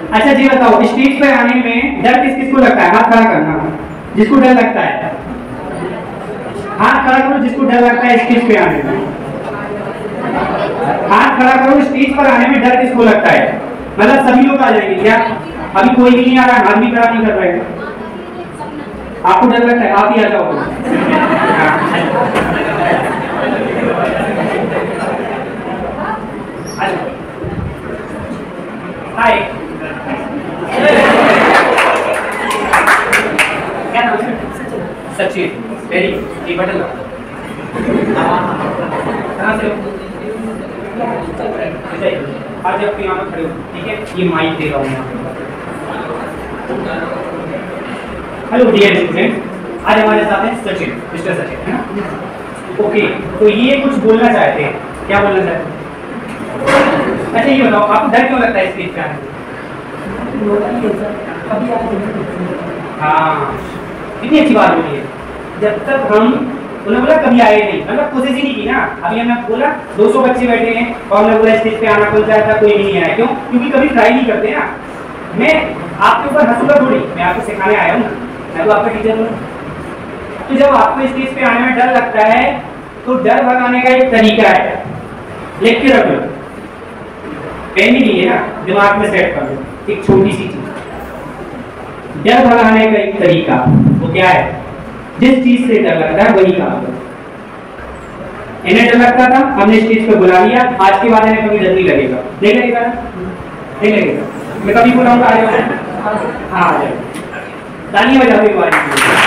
अच्छा जी बताओ, स्टेज पे आने में डर किस किस को लगता है? हाथ खड़ा करना जिसको डर लगता है, हाथ खड़ा करो जिसको डर लगता है स्टेज पे आने में। हाथ खड़ा करो, स्टेज पर आने में डर किसको लगता है? मतलब सभी लोग आ जाएंगे क्या? अभी कोई भी नहीं आ रहा, हाथ भी खड़ा नहीं कर रहे हैं। आपको डर लगता है, आप ही आ जाओ। हाय, क्या नाम है? सचिन। वेरी गुड, ये बटन कहाँ से हो? आज आप यहाँ पर खड़े हो, ठीक है? ये माइक दे रहा हूँ यहाँ। हेलो डियर स्टूडेंट, आज हमारे साथ हैं सचिन, मिस्टर सचिन, है ना? ओके, तो ये कुछ बोलना चाहते हैं, क्या बोलना चाहते हैं? अच्छा ये बताओ, आपको डर क्यों लगता है स्टेज पे आने? हाँ, कितनी अच्छी बात बोली है। जब तक हम, उन्होंने बोला कभी आए नहीं, मतलब कोशिश ही नहीं की ना। अभी हमने बोला 200 बच्चे बैठे हैं और हमने बोला स्टेज पे आना कौन चाहता, कोई नहीं आया। क्यों? क्योंकि कभी ट्राई नहीं करते ना। मैं आपके ऊपर हंसूंगा थोड़ी, मैं आपको सिखाने आया हूँ ना, मैं तो आपका टीचर हूँ। तो जब आपको स्टेज पे आने में डर लगता है तो डर भगाने का एक तरीका है, लिख के रख लो, पेन ही नहीं है ना, दिमाग में सेट कर लो। एक छोटी सी चीज, डर भगाने का एक तरीका, वो क्या है? जिस चीज से डर लगता है वही काम करो। इन्हें डर लगता था, हमने स्टेज पे बुला लिया, आज के बाद इन्हें कभी डर नहीं लगेगा। नहीं लगेगा? नहीं लगेगा। मैं कभी बुलाऊंगा, आ जाओ। हाँ आ जाओ, ताली बजाओ एक बार।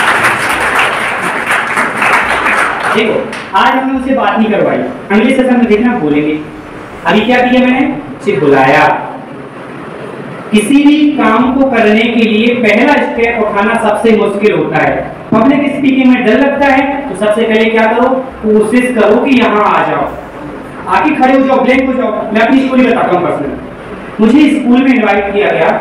देखो, आज हमने उससे बात नहीं करवाई, अगले सेशन में देखना बोलेंगे। अभी क्या किया मैंने? उसे बुलाया। किसी भी काम को करने के लिए पहला स्टेप उठाना सबसे मुश्किल होता है। पब्लिक स्पीकिंग में डर लगता है तो सबसे पहले क्या करो? कोशिश करो कि यहाँ आ जाओ, आके खड़े हो जाओ, ब्लैंक हो जाओ। मैं अपनी स्टोरी बताता हूँ पर्सनल। मुझे स्कूल में इनवाइट किया गया,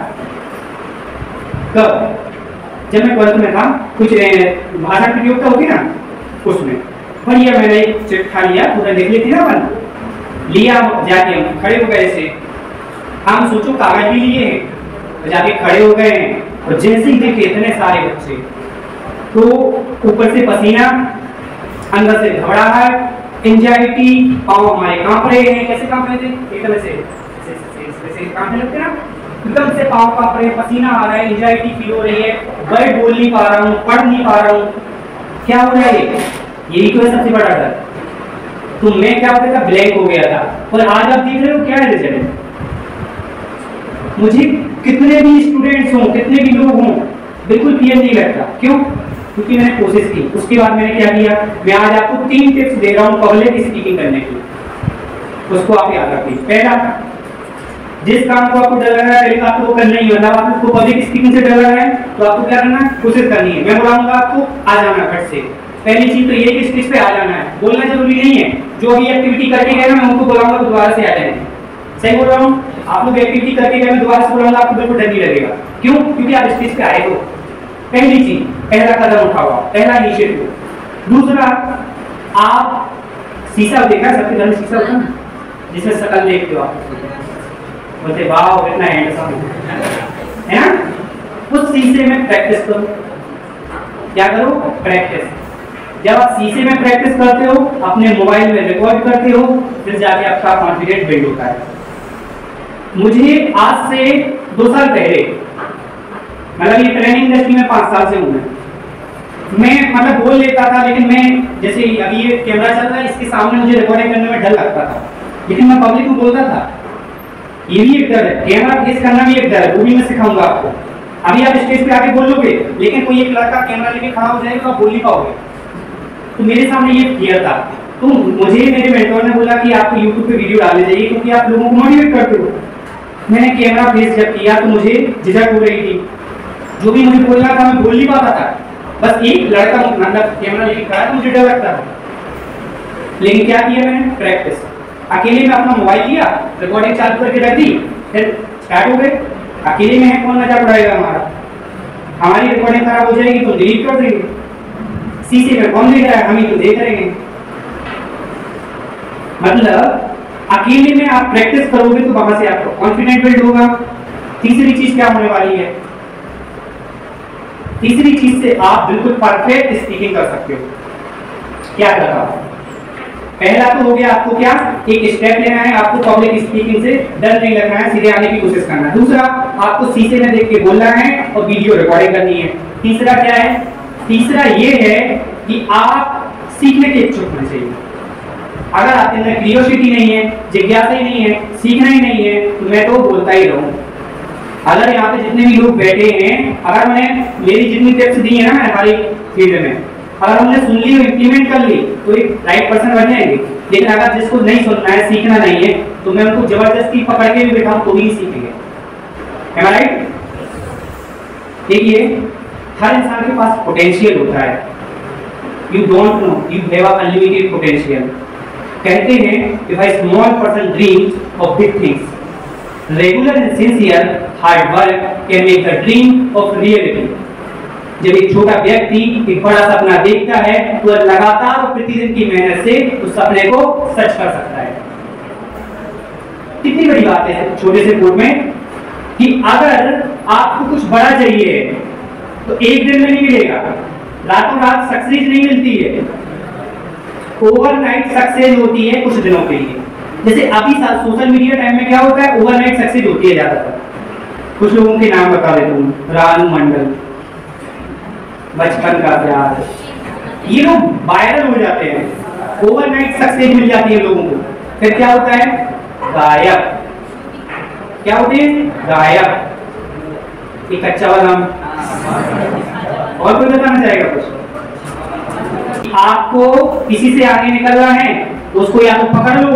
कब? जब मैं 12th में था, कुछ भाषा प्रतियोगिता होती ना, उसमें बढ़िया मैंने एक चिट्ठा लिया, पूरा देख ली थी ना अपन, लिया, जाके हम खड़े हो गए ऐसे। हम सोचो कागज भी लिए हैं, तो जाके खड़े हो गए हैं और जैसे ही देखे इतने सारे बच्चे, तो ऊपर से पसीना, अंदर से घबराहट, एंजाइटी, पाँव हमारे कांप रहे हैं। कैसे कांप रहे थे? एकदम से कांपने लगते ना, एकदम से पाँव कांप रहे हैं, पसीना आ रहा है, एंजाइटी फील हो रही है, वर्ड बोल नहीं पा रहा हूँ, पढ़ नहीं पा रहा हूँ। क्या हो रहा है? यही तो है सबसे बड़ा डर। तो मैं क्या होता था? ब्लैंक हो गया था। और आज आप देख रहे हो क्या है रिजल्ट? मुझे कितने भी स्टूडेंट्स हों, कितने भी लोग हों, बिल्कुल पीएच नहीं लगता। क्यों? क्योंकि मैंने कोशिश की। उसके बाद मैंने क्या किया? मैं आज आपको 3 टिप्स दे रहा हूँ पब्लिक स्पीकिंग करने की, उसको आप याद रखिए। पहला, जिस काम को आपको डर लग रहा है आपको करना ही, मतलब आपको पब्लिक स्पीकिंग से डर लग रहा है तो आपको क्या करना है? कोशिश करनी है। मैं बुलाऊंगा आपको, आ जाना फट से। पहली चीज तो ये कि स्टेज पे आ जाना है, बोलना जरूरी नहीं है। जो भी एक्टिविटी करके गए ना, मैं उनको बुलाऊंगा तो दोबारा से आ जाएंगे। सही बोल रहा हूँ? आप लोग एक्टिविटी करके गए, मैं दोबारा से बुलाऊंगा, आपको बिल्कुल डर नहीं लगेगा। क्यों? क्योंकि आप स्टेज पे आए हो। पहली चीज, पहला कदम उठाओ, पहला इनिशिएटिव। दूसरा, आप शीशा देखा, सबके घर में शीशा होता है जिसमें शकल देखते हो आप, बोलते वाह कितना हैंडसम है ना? उस शीशे में प्रैक्टिस करो। क्या करो? प्रैक्टिस। जब आप शीशे में प्रैक्टिस करते हो, अपने मोबाइल में रिकॉर्ड करते हो, फिर जाके आपका कॉन्फिडेंस बिल्ड होता है। मुझे आज से 2 साल पहले, मतलब ये ट्रेनिंग इंडस्ट्री में 5 साल से हूँ मैं मतलब बोल लेता था, लेकिन मैं जैसे अभी ये कैमरा चल रहा है, इसके सामने मुझे रिकॉर्डिंग करने में डर लगता था, लेकिन मैं पब्लिक में बोलता था। ये भी एक डर है, कैमरा फेस करना भी एक डर है, वो भी मैं सिखाऊंगा आपको। अभी आप स्टेज पे आके बोल लोगे, लेकिन कोई एक लड़का कैमरा लेके खड़ा हो जाएगा तो आप बोल नहीं पाओगे। तो मेरे सामने ये फियर था। तो मुझे मेरे मेंटोर ने बोला कि आपको यूट्यूब पे वीडियो डालने चाहिए, क्योंकि आप लोगों को मोटिवेट करते हो। मैंने कैमरा फेस जब किया तो मुझे झिझक हो रही थी, जो भी मुझे बोलना था मैं बोल नहीं पाता था। बस एक लड़का मतलब कैमरा लेके खड़ा तो मुझे डर लगता था। लेकिन क्या किया मैंने? प्रैक्टिस। अकेले में अपना मोबाइल लिया, रिकॉर्डिंग चालू करके रख दी, फिर स्टार्ट हो गए। अकेले में है, कौन मजाक उड़ाएगा हमारा? हमारी रिकॉर्डिंग खराब हो जाएगी तो डिलीट कर देंगे। शीशे में कौन देख रहा है? हम ही तो देख रहे हैं। मतलब अकेले में आप प्रैक्टिस करोगे तो वहां से आपका कॉन्फिडेंस बिल्ड होगा। तीसरी चीज क्या होने वाली है? तीसरी चीज से आप बिल्कुल परफेक्ट स्पीकिंग कर सकते हो। क्या करता? पहला तो हो गया आपको क्या, एक स्टेप लेना है, आपको पब्लिक स्पीकिंग से डर नहीं लगना है, सीधे आने की कोशिश करना है। दूसरा, आपको शीशे में देख के बोलना है और वीडियो रिकॉर्डिंग करनी है। तीसरा क्या है? तीसरा ये है कि आप सीखने के इच्छुक होने चाहिए। अगर आपके अंदर क्यूरियोसिटी नहीं है, जिज्ञासा ही नहीं है, सीखना ही नहीं है, तो मैं तो बोलता ही रहूं। अगर यहाँ पे जितने भी लोग बैठे हैं, अगर मैंने मेरी जितनी टिप्स दी है ना हमारी फील्ड में, अगर हमने सुन ली और इम्प्लीमेंट कर ली तो एक राइट पर्सन बन जाएंगे। लेकिन अगर जिसको नहीं सुनना है, सीखना नहीं है, तो मैं उनको जबरदस्ती पकड़ के भी बैठाऊं तो भी नहीं सीखेंगे। Am I right? देखिए, हर इंसान के पास पोटेंशियल होता है। You don't know, you have a unlimited potential. कहते हैं if a small person dreams of big things, regular and sincere hard work can make the dream of reality. जब एक छोटा व्यक्ति एक बड़ा सपना देखता है तो लगातार और प्रतिदिन की मेहनत से उस सपने को सच कर सकता है। कितनी बड़ी बात है छोटे से कोड में कि अगर आपको कुछ बड़ा चाहिए तो एक दिन में नहीं मिलेगा, रातों रात सक्सेस नहीं मिलती है, ओवरनाइट सक्सेस होती है कुछ दिनों के लिए। जैसे अभी सोशल मीडिया टाइम में क्या होता है, ओवरनाइट सक्सेस होती है ज्यादातर। कुछ लोगों के नाम बता देता हूँ, रानू मंडल, बचपन का प्यार, ये लोग वायरल हो जाते हैं, ओवरनाइट सक्सेस मिल जाती है लोगों को, फिर क्या होता है, गायब। क्या होते हैं? गायब। एक अच्छा बादाम। और कोई बताना चाहेगा कुछ? आपको किसी से आगे निकलना है तो उसको या तो पकड़ लो,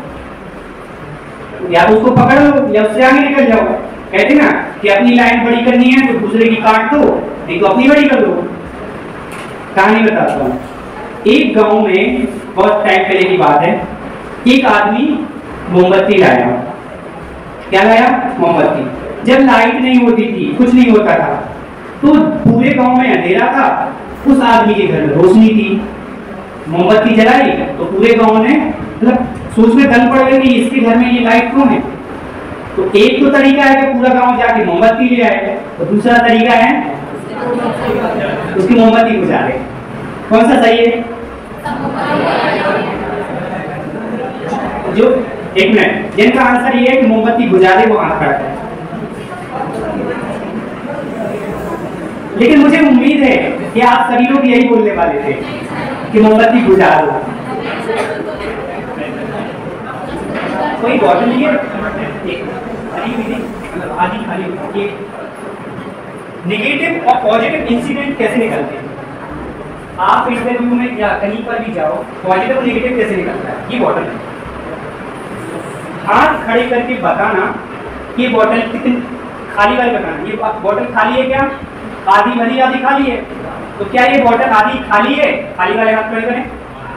या तो उसको पकड़ लो या उससे आगे निकल जाओ। कहते ना कि अपनी लाइन बड़ी करनी है तो दूसरे की काट दो, नहीं तो अपनी बड़ी कर लो। कहानी बताता हूँ। एक गांव में बहुत टाइम पहले की बात है, एक आदमी मोमबत्ती लाया। क्या लाया? मोमबत्ती। जब लाइट नहीं होती थी, कुछ नहीं होता था, तो पूरे गांव में अंधेरा था, उस आदमी के घर में रोशनी थी। मोमबत्ती जलाई तो पूरे गांव ने मतलब सोच में दंग पड़ गई कि इसके घर में ये लाइट क्यों है। तो एक तो तरीका है कि पूरा गांव जाके मोमबत्ती ले आए, और दूसरा तरीका है उसकी मोमबत्ती बुझाए। कौन सा सही है? जो एक मिनट, जिनका आंसर ये है कि मोमबत्ती बुझा दे वो हाथ खड़ा है। लेकिन मुझे उम्मीद है कि आप सभी लोग यही बोलने वाले थे कि मोमबत्ती बुझा दो। कोई बॉटल नहीं है, आधी खाली। नेगेटिव और पॉजिटिव इंसिडेंट कैसे निकलते हैं? आप इंटरव्यू में या कहीं पर भी जाओ, पॉजिटिव और नेगेटिव कैसे निकलता है? ये बॉटल है, हाथ खड़े करके बताना कि ये बॉटल कितनी खाली वाली बताना। ये बॉटल खाली है क्या? आधी भरी आधी खाली है। तो क्या ये बॉटल आधी खाली है? खाली वाले हाथ खड़े करें।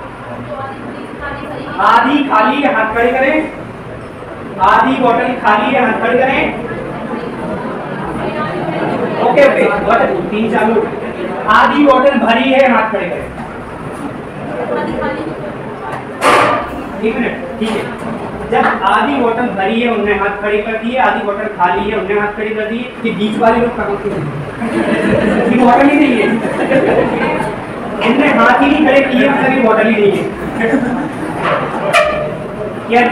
आधी खाली है, हाथ खड़े करें। आधी बॉटल खाली है, हाथ खड़े करें। ओके ओके, बॉटल 3 चालू। आधी बॉटल भरी है, हाथ खड़े करें। एक मिनट, ठीक है। जब आधी बोतल भरी है उन्हें हाथ खड़े कर दिए, आधी बोतल खाली है उन्हें हाथ खड़े कर दिए, कि बीच वाले लोग कहाँ के हैं? ये बोतल ही नहीं है, इनने हाथ ही नहीं खड़े किए, मतलब ये बोतल ही नहीं है। क्या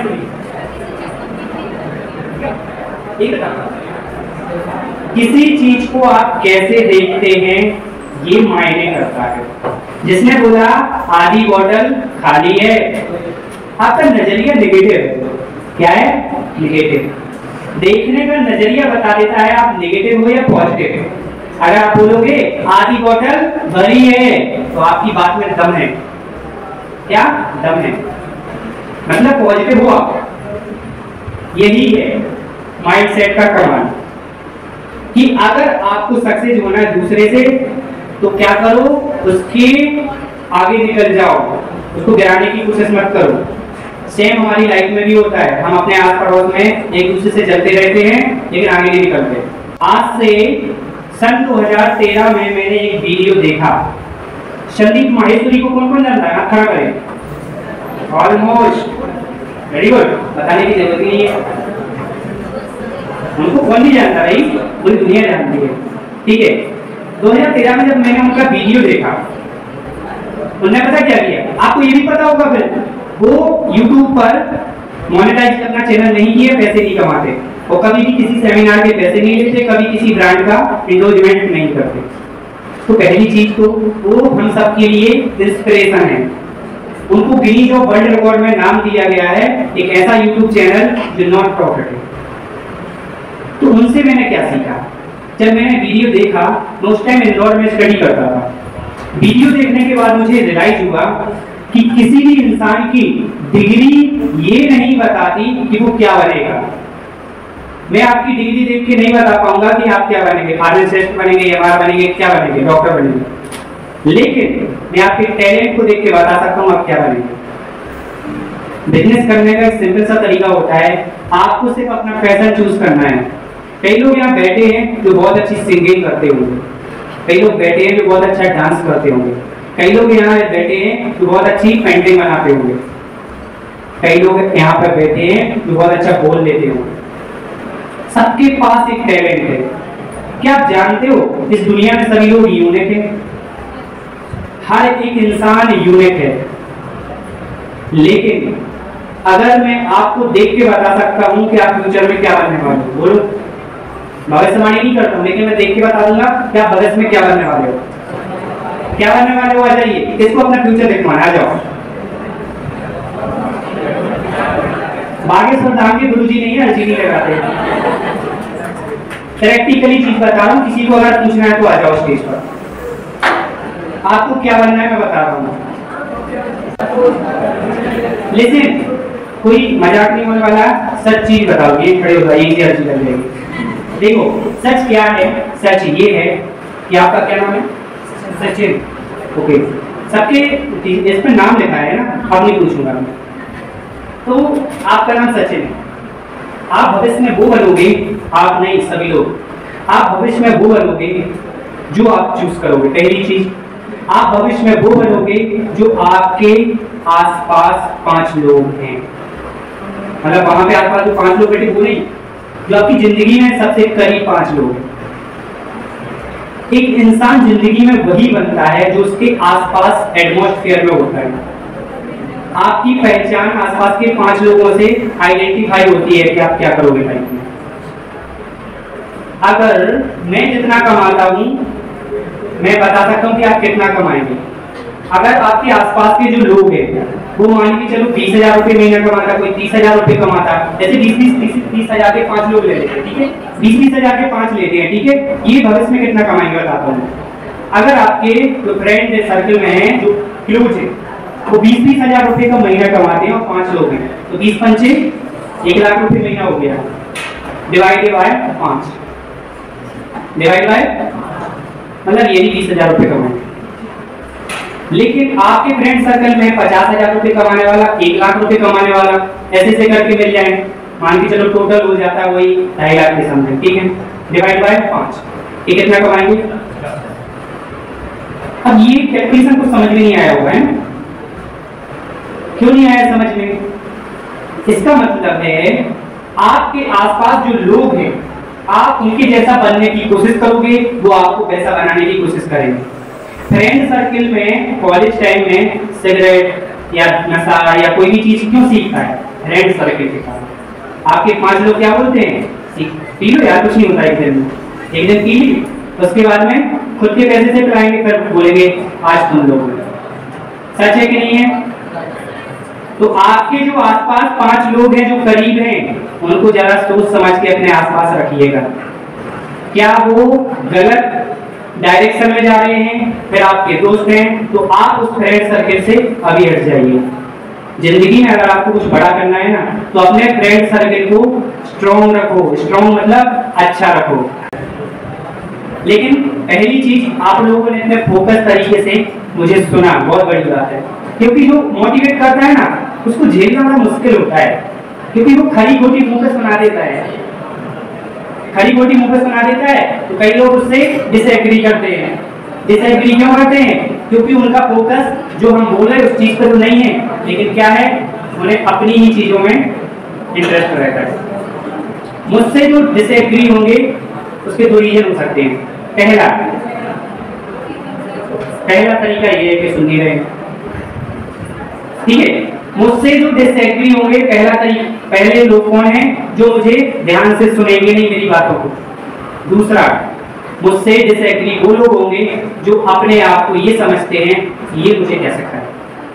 किसी चीज को आप कैसे देखते हैं ये मायने करता है। जिसने बोला आधी बोतल खाली है, आपका नजरिया नेगेटिव है। क्या है? नेगेटिव। देखने का नजरिया बता देता है आप नेगेटिव हो या पॉजिटिव। अगर आप बोलोगे आधी बोतल भरी है तो आपकी बात में दम है। क्या दम है? मतलब पॉजिटिव हो आप। यही है माइंडसेट का कमाल कि अगर आपको सक्सेस होना है दूसरे से तो क्या करो, उसके आगे निकल जाओ, उसको गिराने की कोशिश मत करो। सेम हमारी लाइफ में भी होता है, हम अपने आस पड़ोस में एक दूसरे से चलते रहते हैं लेकिन आगे नहीं निकलते। आज से सन 2013 में मैंने एक वीडियो देखा। संदीप माहेश्वरी को कौन कौन जानता है? हाथ खड़ा करें। ऑलमोस्ट वेरी गुड, बताने की जरूरत नहीं है। उनको कौन नहीं जानता भाई, पूरी दुनिया जानती है। ठीक है, 2013 में जब मैंने उनका वीडियो देखा, उन्होंने पता क्या किया, आपको ये भी पता होगा, फिर वो YouTube पर मोनेटाइज करना चैनल नहीं किए, पैसे नहीं कमाते, और कभी भी किसी सेमिनार के पैसे नहीं लेते, कभी किसी ब्रांड का एंडोर्समेंट नहीं करते। तो पहली चीज तो वो हम सब के लिए इंस्पिरेशन है। उनको गिनीज ऑफ वर्ल्ड रिकॉर्ड में नाम दिया गया है, एक ऐसा यूट्यूब चैनल जो नॉट प्रॉफिट है। तो उनसे मैंने क्या सीखा, जब मैंने वीडियो देखा, मैं उस टाइम इंदौर में स्टडी करता था। वीडियो देखने के बाद मुझे रियलाइज हुआ कि किसी भी इंसान की डिग्री ये नहीं बताती कि वो क्या बनेगा। मैं आपकी डिग्री देख के नहीं बता पाऊंगा कि आप क्या बनेंगे, फार्मासिस्ट बनेंगे, एमआर बनेंगे, क्या बनेंगे, डॉक्टर बनेंगे, लेकिन मैं आपके टैलेंट को देख के बता सकता हूँ आप क्या बनेंगे। बिजनेस करने का एक सिंपल सा तरीका होता है, आपको सिर्फ अपना पैशन चूज करना है। कई लोग यहाँ बैठे हैं जो बहुत अच्छी सिंगिंग करते होंगे, कई लोग बैठे हैं जो बहुत अच्छा डांस करते होंगे, कई लोग यहाँ बैठे हैं जो बहुत अच्छी पेंटिंग बनाते होंगे, कई लोग यहाँ पर बैठे हैं जो बहुत अच्छा बोल लेते होंगे। सबके पास एक टैलेंट है। क्या आप जानते हो इस दुनिया में सभी लोग यूनिक हैं, हर एक इंसान यूनिक है। लेकिन अगर मैं आपको देख के बता सकता हूं कि आप फ्यूचर में क्या बनने वाले हो, बोलो, भविष्यवाणी नहीं करता हूं, लेकिन मैं देख के बता दूंगा कि आप भविष्य में क्या बनने वाले हो, क्या बनने वाले हो। आ जाइए, किसको अपना फ्यूचर देखवाना, आ जाओ। बागेश्वर धाम के गुरुजी नहीं है, अर्जी नहीं लगाते। प्रैक्टिकली चीज बता रहा हूँ, किसी को अगर पूछना है तो आ जाओ स्टेज पर। आपको क्या बनना है मैं बता रहा हूँ। लेकिन कोई मजाक नहीं होने वाला, सच चीज बताओ, ये खड़े हो जाइए, ये अर्जी कर लेंगे। देखो सच क्या है, सच ये है कि आपका क्या नाम है, सचिन। ओके, सबके इस पर नाम लिखा है ना, अब नहीं पूछूंगा मैं। तो आपका नाम सचिन है, आप भविष्य में वो बनोगे, आप नहीं सभी लोग, आप भविष्य में वो बनोगे जो आप चूज करोगे। पहली चीज, आप भविष्य में वो बनोगे जो आपके आसपास 5 लोग हैं, मतलब वहां पे आसपास जो 5 लोग बैठे वो नहीं, जो आपकी जिंदगी में सबसे करीब 5 लोग हैं। एक इंसान जिंदगी में वही बनता है जो उसके आसपास एटमॉस्फेयर में होता है। आपकी पहचान आसपास के 5 लोगों से आइडेंटिफाई होती है कि आप क्या करोगे लाइफ में। अगर मैं जितना कमाता हूं, मैं बता सकता हूं कि आप कितना कमाएंगे। अगर आपके आसपास के जो लोग हैं वो मान के चलो 20,000 रुपये महीना कमाता, कोई 30,000 रुपये कमाता, जैसे 20,000 के 5 लोग ले लेते हैं, ठीक है, 20,000 के 5 लेते हैं, ठीक है, ये भविष्य में कितना कमाएंगे बताता हूँ। अगर आपके जो फ्रेंड सर्कल में है, जो क्लोज है, वो 20,000 रुपये का महीना कमाते हैं और 5 लोग हैं, तो 20 पंचे 1 लाख रुपये महीना हो गया, डिवाइडेड बाय 5, डिवाइड बाय मतलब ये 20,000 रुपये कमाएंगे। लेकिन आपके फ्रेंड सर्कल में 50,000 रुपये कमाने वाला, 1 लाख रुपये कमाने वाला, ऐसे से करके मिल जाए, मान के चलो टोटल हो जाता है वही 2.5 लाख के समथिंग, ठीक है, डिवाइड बाय 5, ये कितना कमाएंगे। अब ये कैलकुलेशन को समझ में नहीं आया होगा, है ना? क्यों नहीं आया समझ में? इसका मतलब है आपके आसपास जो लोग हैं, आप उनके जैसा बनने की कोशिश करोगे, वो आपको वैसा बनाने की कोशिश करेंगे। फ्रेंड सर्कल में कॉलेज टाइम में सिगरेट या नशा या कोई भी चीज क्यों सीखता है? फ्रेंड सर्कल के कारण। आपके 5 लोग क्या बोलते हैं, पी लो यार, कुछ नहीं होता, एक दिन पी ली, उसके बाद में खुद के पैसे से पिलाएंगे, फिर बोलेंगे आज तुम लोग। सच है कि नहीं है? तो आपके जो आसपास 5 लोग हैं जो करीब हैं, उनको जरा सोच समझ के अपने आसपास रखिएगा। क्या वो गलत डायरेक्शन में जा रहे हैं, फिर आपके दोस्त हैं, तो आप उस फ्रेंड सर्कल से अभी हट जाइए। जिंदगी में अगर आपको कुछ बड़ा करना है ना, तो अपने फ्रेंड सर्कल को स्ट्रॉन्ग रखो। स्ट्रॉन्ग मतलब अच्छा रखो। लेकिन पहली चीज, आप लोगों ने इतने फोकस तरीके से मुझे सुना, बहुत बड़ी बात है, क्योंकि जो मोटिवेट करता है ना, उसको झेलना बड़ा मुश्किल होता है, क्योंकि वो खरी खोटी मुंह पे सुना देता है, खरी खोटी मुंह पे सुना देता है, तो कई लोग उससे डिसएग्री करते हैं। डिसएग्री क्यों करते हैं? क्योंकि उनका फोकस जो हम बोल रहे हैं उस चीज पर तो नहीं है, लेकिन क्या है, उन्हें अपनी ही चीजों में इंटरेस्ट रहता है। मुझसे जो डिसएग्री होंगे उसके दो रीजन हो सकते हैं। पहला तरीका ये है कि सुन नहीं रहे, ठीक है। मुझसे जो डिसएग्री होंगे पहले लोग कौन हैं? जो मुझे ध्यान से सुनेंगे नहीं मेरी बातों को। दूसरा, मुझसे डिसएग्री वो लोग होंगे जो अपने आप को ये समझते हैं ये मुझे कह सकता है।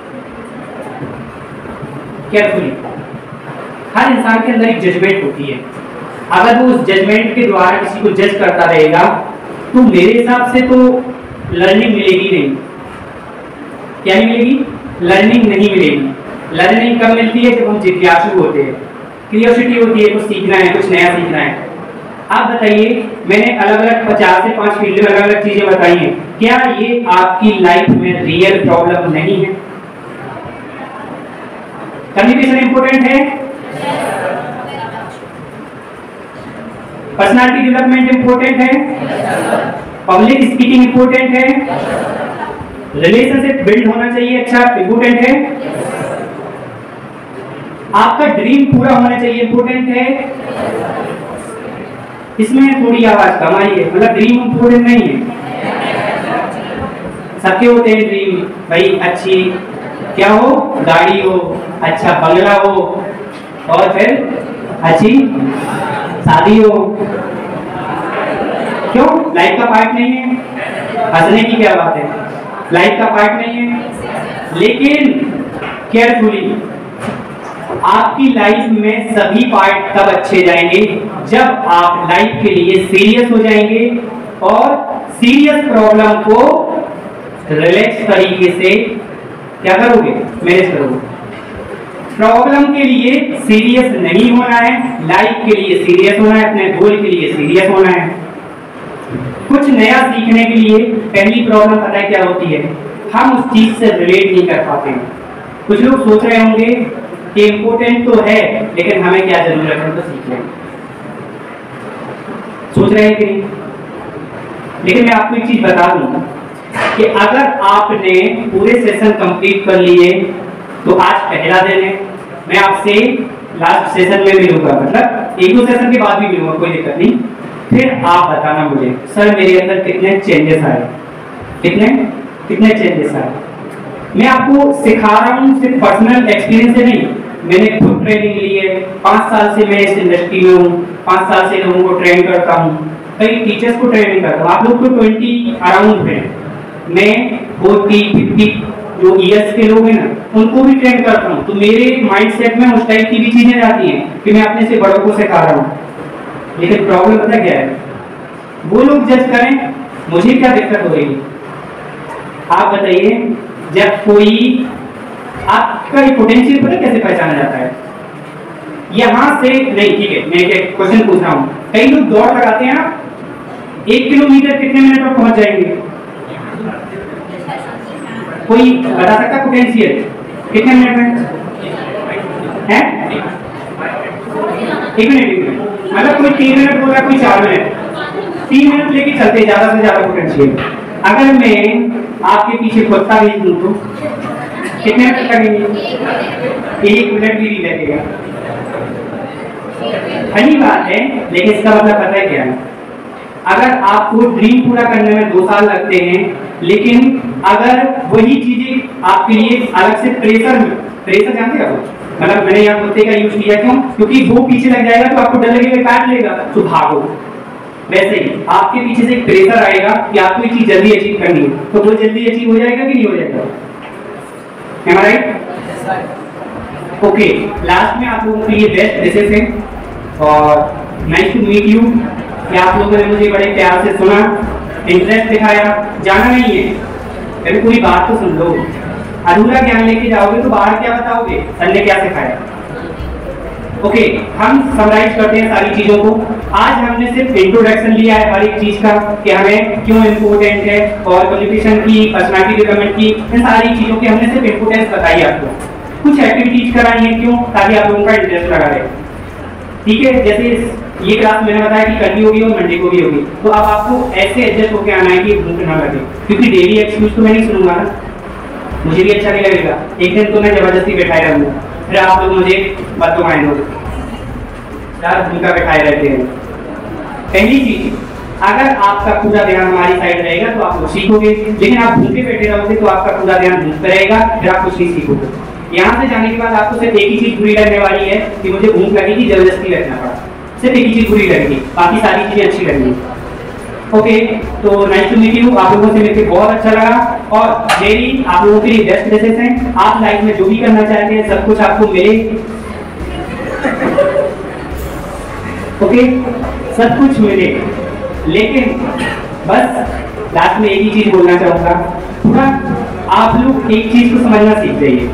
केयरफुली, हर इंसान के अंदर एक जजमेंट होती है। अगर वो उस जजमेंट के द्वारा किसी को जज करता रहेगा तो मेरे हिसाब से तो लर्निंग मिलेगी नहीं। क्या नहीं मिलेगी? लर्निंग नहीं मिलेगी। लर्निंग कब मिलती है? जब हम जिज्ञासु होते हैं, क्यूरियोसिटी होती है, कुछ सीखना है, कुछ नया सीखना है। आप बताइए, मैंने अलग अलग 50 से 5 फील्ड में अलग अलग चीजें बताई हैं, क्या ये आपकी लाइफ में रियल प्रॉब्लम नहीं है? कम्युनिकेशन इंपॉर्टेंट है, पर्सनालिटी डेवलपमेंट इंपॉर्टेंट है, पब्लिक स्पीकिंग इंपॉर्टेंट है, रिलेशनशिप बिल्ड होना चाहिए अच्छा इंपॉर्टेंट है, आपका ड्रीम पूरा होना चाहिए इंपॉर्टेंट है। इसमें थोड़ी आवाज कम आई है, मतलब ड्रीम इंपॉर्टेंट नहीं है। सबके होते हैं ड्रीम, भाई अच्छी क्या हो, गाड़ी हो, अच्छा बंगला हो, और फिर अच्छी शादी हो। क्यों? लाइफ का पार्ट नहीं है? हंसने की क्या बात है, लाइफ का पार्ट नहीं है। लेकिन केयरफुली, आपकी लाइफ में सभी पार्ट तब अच्छे जाएंगे जब आप लाइफ के लिए सीरियस हो जाएंगे और सीरियस प्रॉब्लम को रिलैक्स तरीके से क्या करोगे, मैनेज करोगे। प्रॉब्लम के लिए सीरियस नहीं होना है, लाइफ के लिए सीरियस होना है, अपने गोल के लिए सीरियस होना है। कुछ नया सीखने के लिए पहली प्रॉब्लम पता है क्या होती है? हम उस चीज से रिलेट नहीं कर पाते हैं। कुछ लोग सोच रहे होंगे कि इम्पोर्टेंट तो है लेकिन हमें क्या जरूरत है तो सीख लें, सोच रहे हैं कि नहीं? लेकिन मैं आपको एक चीज बता दूं कि अगर आपने पूरे सेशन कंप्लीट कर लिए तो आज पहला दिन है। मैं आपसे लास्ट सेशन में मिलूंगा, मतलब एक दो सेशन के बाद भी मिलूंगा, कोई दिक्कत नहीं। फिर आप बताना मुझे, सर मेरे अंदर कितने चेंजेस आए, कितने चेंजेस आए। मैं आपको सिखा रहा हूँ सिर्फ पर्सनल एक्सपीरियंस से नहीं, मैंने खुद ट्रेनिंग ली है। 5 साल से मैं इस इंडस्ट्री में हूँ, 5 साल से लोगों को ट्रेन करता हूँ, कई टीचर्स को ट्रेनिंग करता हूँ। आप लोग तो 20 अराउंड हैं, मैं 40-50 जो ईयर्स के लोग हैं ना उनको भी ट्रेन करता हूँ। तो मेरे माइंडसेट में उस टाइप की भी चीजें आती हैं कि मैं अपने से बड़ों को सिखा रहा हूँ। लेकिन प्रॉब्लम पता क्या है? वो लोग जज करें, मुझे क्या दिक्कत हो रही है? आप बताइए, जब कोई आपका पोटेंशियल पता कैसे पहचाना जाता है? यहां से नहीं, ठीक है मैं एक क्वेश्चन पूछ रहा हूं। कई लोग दौड़ लगाते हैं ना, 1 किलोमीटर कितने मिनट में पहुंच जाएंगे? कोई बता सकता पोटेंशियल कितने मिनट में है? 1 मिनट, मतलब कोई 3 मिनट बोल रहा है, कोई 4 मिनट, 3 मिनट लेके चलते ज्यादा से ज्यादा पोटेंशियल। अगर मैं आपके पीछे कुत्ता भेज दूं तो कितने मिनट लगेंगे? 1 मिनट भी नहीं लगेगा। सही बात है, लेकिन इसका मतलब पता है क्या है? अगर आपको ड्रीम पूरा करने में 2 साल लगते हैं, लेकिन अगर वही चीजें आपके लिए अलग से प्रेशर जानते हैं आप, मतलब मैंने यहाँ कुत्ते का यूज किया क्यों? क्योंकि वो पीछे लग जाएगा तो आपको डर लगेगा, काट लेगा तो भागो। वैसे ही आपके पीछे से एक प्रेशर आएगा कि आपको ये चीज जल्दी अचीव करनी है, तो वो जल्दी अचीव हो जाएगा कि नहीं हो जाएगा? Am I right? Okay, last में आप लोगों के लिए बेस्ट विशेस हैं और नाइस टू मीट यू। कि आप लोगों ने मुझे बड़े प्यार से सुना, इंटरेस्ट दिखाया। जाना नहीं है, अभी पूरी बात तो सुन लो। अधूरा ज्ञान लेके जाओगे तो बाहर क्या बताओगे, सर ने क्या सिखाया? ओके, हम समराइज करते हैं सारी चीजों को। आज हमने सिर्फ इंट्रोडक्शन लिया है हर एक चीज का कि हमें क्यों इम्पोर्टेंट है, और कम्युनिकेशन की, पर्सनालिटी डेवलपमेंट की, इन सारी चीजों की हमने सिर्फ इम्पोर्टेंस बताई आपको। कुछ एक्टिविटीज कराई है, क्यों? ताकि आप लोगों का इंटरेस्ट लगा रहे। ठीक है, जैसे ये क्लास मैंने बताया कि कल भी होगी और मंडे को भी होगी, तो अब आपको ऐसे एडजस्ट होकर आना है कि भूख ना लगे, क्योंकि डेली एक्सक्यूज तो मैं नहीं सुनूंगा ना, मुझे भी अच्छा नहीं लगेगा। एक दिन तो मैं जबरदस्ती बैठाए रहूंगा, फिर आप लोग मुझे बददुआएं दोगे। यार भूमिका बैठाए रहते हैं। पहली चीज, अगर आपका पूरा ध्यान हमारी साइड रहेगा तो आप कुछ सीखोगे, लेकिन आप भूखे बैठे रहोगे तो आपका पूरा ध्यान भूख पर रहेगा, फिर आप कुछ नहीं सीखोगे। यहाँ से जाने के बाद आपको सिर्फ एक ही चीज बुरी लगने वाली है कि मुझे भूख लगेगी, जबरदस्ती रखना पड़ा, सिर्फ एक ही चीज बुरी लगेगी, बाकी सारी चीजें अच्छी लगेंगी। ओके, तो नाइस टू मीट यू। आप लोगों से मिलकर बहुत अच्छा लगा और मेरी आप लोगों के लिए बेस्ट विशेष हैं। आप लाइफ में जो भी करना चाहते हैं सब कुछ आपको मिले। ओके, सब कुछ मिले, लेकिन बस लास्ट में एक ही चीज बोलना चाहूंगा, पूरा आप लोग एक चीज को समझना सीख जाइए।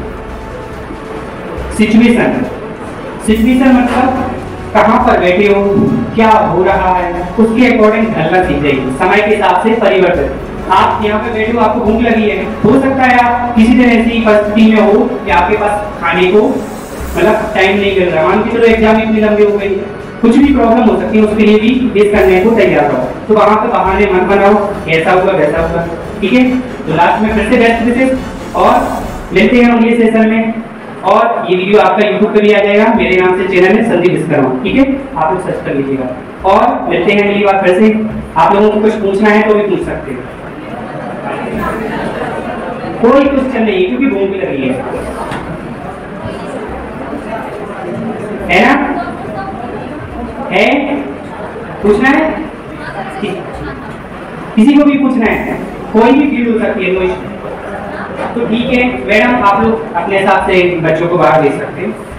सिचुएशन मतलब कहां पर बैठे हो, क्या हो रहा है, उसके अकॉर्डिंग ढलना सीख जाइए, समय के हिसाब से परिवर्तन। आप यहाँ पे बैठे हो, आपको भूख लगी है, हो सकता है आप किसी तरह ऐसी परिस्थिति में हो कि आपके पास खाने को मतलब टाइम नहीं मिल रहा, मान के चलो एग्जाम इतनी लंबी हो गई, कुछ भी प्रॉब्लम हो सकती है, उसके लिए भी फेस करने को तैयार रहो। तो वहां पे बहाने मत बनाओ, ऐसा होगा वैसा होगा, ठीक है। तो लास्ट में फिर से बेस्ट विशेष और मिलते हैं अगले सेशन में। और ये वीडियो आपका YouTube पे भी आ जाएगा, मेरे नाम से चैनल है संदीप विश्वकर्मा, ठीक है, आप लोग सर्च कर लीजिएगा। और मिलते हैं अगली बार फिर से। आप लोगों को कुछ पूछना है तो भी पूछ सकते हैं, कोई क्वेश्चन नहीं क्योंकि भूख भी लगी है ना, है पूछना है, किसी को भी पूछना है, कोई भी फील्ड हो सकती है, तो ठीक है मैडम, आप लोग अपने हिसाब से बच्चों को बाहर भेज सकते हैं।